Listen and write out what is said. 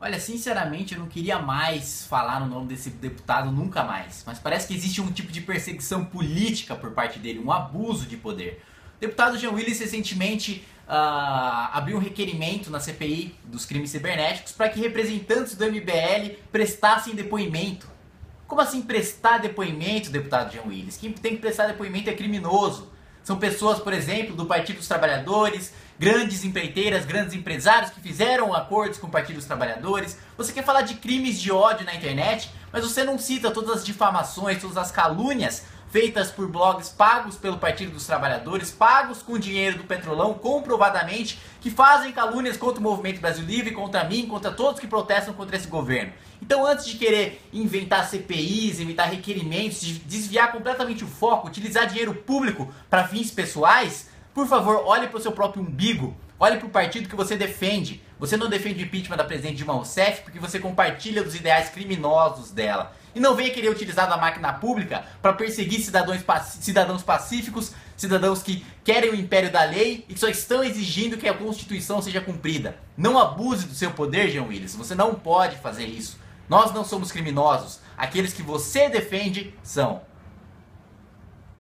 Olha, sinceramente eu não queria mais falar no nome desse deputado nunca mais, mas parece que existe um tipo de perseguição política por parte dele, um abuso de poder. O deputado Jean Willis recentemente abriu um requerimento na CPI dos crimes cibernéticos para que representantes do MBL prestassem depoimento. Como assim prestar depoimento, deputado Jean Willis? Quem tem que prestar depoimento é criminoso. São pessoas, por exemplo, do Partido dos Trabalhadores, grandes empreiteiras, grandes empresários que fizeram acordos com o Partido dos Trabalhadores. Você quer falar de crimes de ódio na internet, mas você não cita todas as difamações, todas as calúnias feitas por blogs pagos pelo Partido dos Trabalhadores, pagos com dinheiro do Petrolão, comprovadamente, que fazem calúnias contra o Movimento Brasil Livre, contra mim, contra todos que protestam contra esse governo. Então, antes de querer inventar CPIs, inventar requerimentos, de desviar completamente o foco, utilizar dinheiro público para fins pessoais, por favor, olhe para o seu próprio umbigo, olhe para o partido que você defende. Você não defende o impeachment da presidente Dilma Rousseff porque você compartilha dos ideais criminosos dela. E não venha querer utilizar da máquina pública para perseguir cidadãos pacíficos, cidadãos que querem o império da lei e que só estão exigindo que a Constituição seja cumprida. Não abuse do seu poder, Jean Willis. Você não pode fazer isso. Nós não somos criminosos. Aqueles que você defende são.